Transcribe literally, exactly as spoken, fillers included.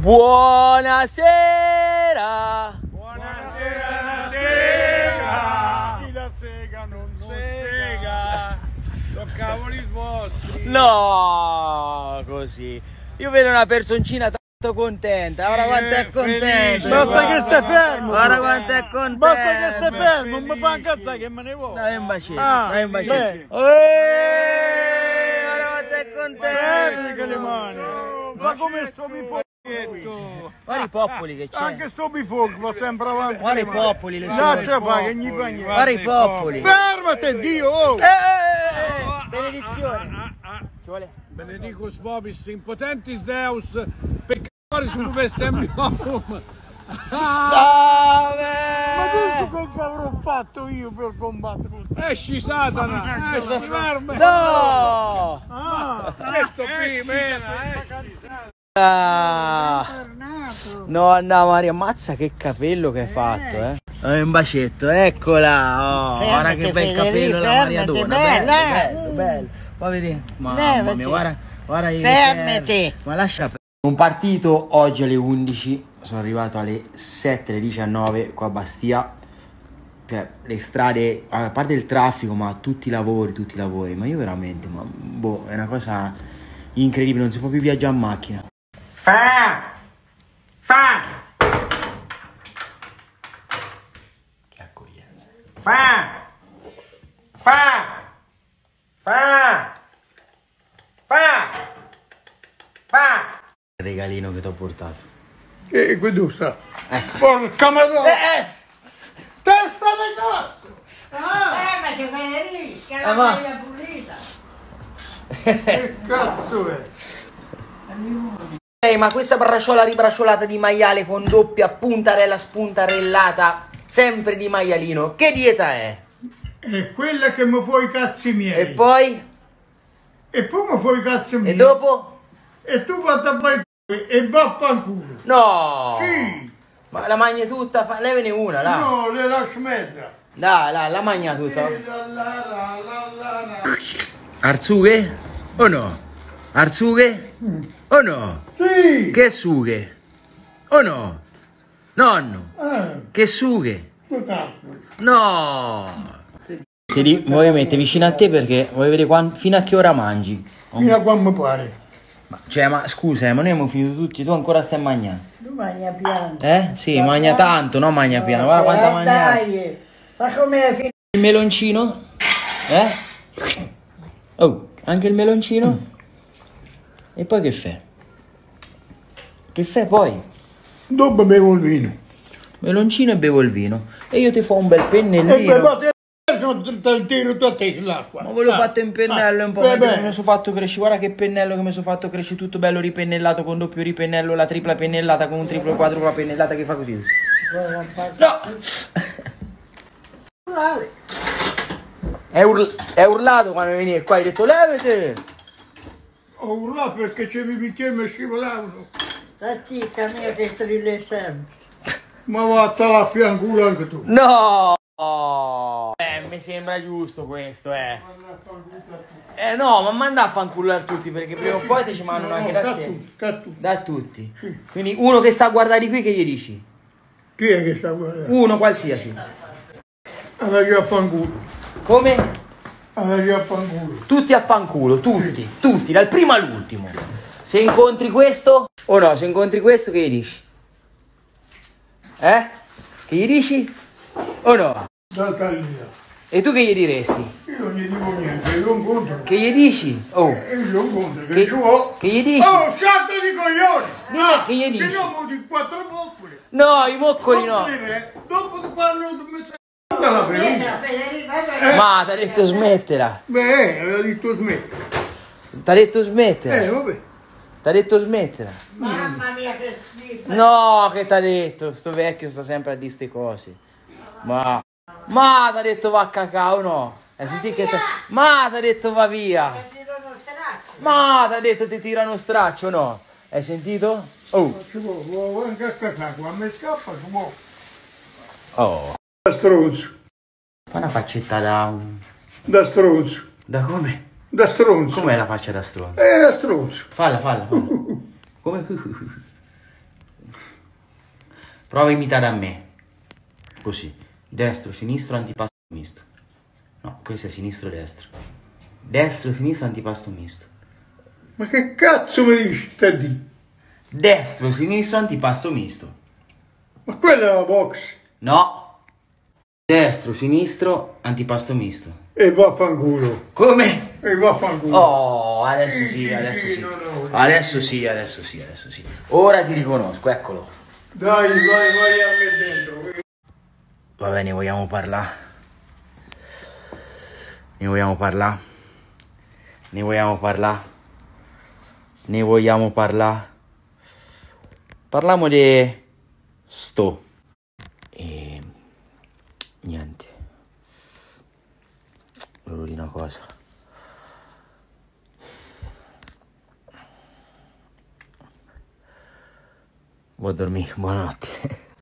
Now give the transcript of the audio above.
Buonasera. Buonasera, sega. Sì, la sega non, non sega. Sono cavoli vostri. No, così. Io vedo una personcina tanto contenta. Guarda quanto è contenta. Basta che stai fermo. Guarda quanto è contenta. Basta che stai fermo, non mi fa incazzare che me ne vuoi. Dai un bacetto, Ah, dai un bacetto. beh. Eeeh, guarda quanto è contenta. Fermi le mani. Ma come sto bifocco? Guarda i poppoli che c'è. Anche sto bifocco va sempre avanti. Guarda i poppoli, le No, sue. ce fa che gli fa niente. Guarda i poppoli. Fermate, Dio! Oh. Eh, eh, eh, benedizione. Ci vuole? Benedicus vobis impotentis Deus peccatori su bestemmium. Salve! Ma questo cosa avrò fatto io per combattere con te? Esci Satana! Esci verme! No! Ah! Questo qui, mena, esci! Ah. No, no, Maria, ammazza che capello che hai fatto, eh! Eh, un bacetto, eccola! Oh, guarda che bel capello la Maria Donna! Bello, bello, bello! Poi vedi, mamma mia, guarda, guarda io. Fermati! Ma lascia. Un partito oggi alle undici, sono arrivato alle sette, alle diciannove qua a Bastia. Cioè, le strade, a parte il traffico, ma tutti i lavori, tutti i lavori. Ma io veramente, ma, boh, è una cosa incredibile, non si può più viaggiare in macchina. Fa! Fa! Che accoglienza. Fa! Fa! Fa! Fa! Fa! Il regalino che ti ho portato. Che qui sta? Porca madonna! Eh, Testa di cazzo! Ah! Eh, ma che venerdì, che Eh, la ma- maglia pulita! Che cazzo è? Ehi, ma questa braciola ribracciolata di maiale con doppia puntarella spuntarellata, sempre di maialino, che dieta è? È quella che mi fa i cazzi miei. E poi? E poi mi fa i cazzi miei. E dopo? E tu fatti a fare e vaffanculo. No! Sì! Ma la mangi tutta? Fa... Levene una, là. No, le lascio mettere. Dai, là, la mangia tutta. E la la la la la la. Arzughe? O no? Arzughe? O no? Sì! Che sughe? O no? Nonno? Eh, Che sughe? che cazzo? No! Ti ri- voglio mettere vicino a te perché voglio vedere quan- fino a che ora mangi. Fino a quando mi pare. Ma, cioè, ma scusa, eh, ma noi abbiamo finito tutti, tu ancora stai mangiando. Tu mangia piano. Eh? Sì, mangia tanto, no mangia piano. Guarda quanta mangia. Dai! Ma come finito? Il meloncino? Eh? Oh, anche il meloncino? E poi che fai? Che fai poi? Dopo bevo il vino. Meloncino e bevo il vino. E io ti fa un bel E pennellino. bevo te sono te tiro tu a te l'acqua. Ma ve l'ho fatto in pennello un po' Ah, perché beh, mi sono fatto crescere. Guarda che pennello che mi sono fatto crescere, tutto bello ripennellato con doppio ripennello, la tripla pennellata con un triplo e quadrupla pennellata che fa così. No! È, url- è urlato quando veniva qua, hai detto levate! ho urlato perché c'è i bicchieri mi scivolavano. Sta zitta mia che strille sempre. Ma vattene a fianculo anche tu. No! Eh, mi sembra giusto questo, eh. Eh no, ma manda a fancullare tutti perché prima o poi ti ci mandano anche da da te. tutti, da tutti. Da tutti. Quindi uno che sta a guardare di qui che gli dici? Chi è che sta guardando? Uno qualsiasi. Andagli a fanculo. Come? Andagli a fanculo. Tutti a fanculo, tutti, tutti, dal primo all'ultimo. Se incontri questo o no, se incontri questo che gli dici? Eh? Che gli dici? O no? Data via. E tu che gli diresti? Io non gli dico niente, io lo incontro. Che gli dici? Oh, E io lo incontro, che, che, ci vuole. che gli dici? Oh, salto di coglioni! Dille che gli dici? Che io di quattro boccoli. No, i moccoli no. Dopo ti parlo di me. La peruca. Federica, Ma ti ha detto smettila. Beh, aveva detto smetti. Ti ha detto smettila. Eh, vabbè. Ti ha detto smettila. mamma mia che schifo. No, che ti ha detto? Sto vecchio sta sempre a dire ste cose. Ma, ma ti ha detto va a cacao, no? Hai sentito che t'ha- ma ti ha detto va via. Ti do uno straccio. Ma ti ha detto ti tira uno straccio, no? Hai sentito? Oh. Ci vuole, vuole anche a cacà, quando mi scappa ci vuole. Oh. Da stronzo, Fa una faccetta da... da stronzo, Da come? da stronzo. Com'è la faccia da stronzo? Eh, da stronzo. Falla, falla, falla. Come? Prova a imitare a me. Così. Destro, sinistro, antipasto misto. No, questo è sinistro, destro. Destro, sinistro, antipasto misto. Ma che cazzo mi dici, te di? Destro, sinistro, antipasto misto. Ma quella è la box. No. Destro, sinistro, antipasto misto. E vaffanculo. Come? E vaffanculo. Oh, adesso sì, adesso sì. Adesso sì, adesso sì, adesso sì. Ora ti riconosco, eccolo. Dai, vai, vai a me dentro. Va bene, vogliamo parlare? Ne vogliamo parlare? Ne vogliamo parlare? Ne vogliamo parlare? Parliamo di sto. E niente. Volevo dire una cosa. Vado a dormire, buonanotte.